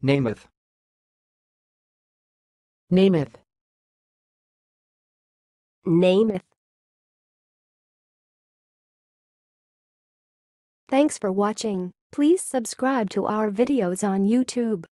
németh, németh, németh. Thanks for watching. Please subscribe to our videos on YouTube.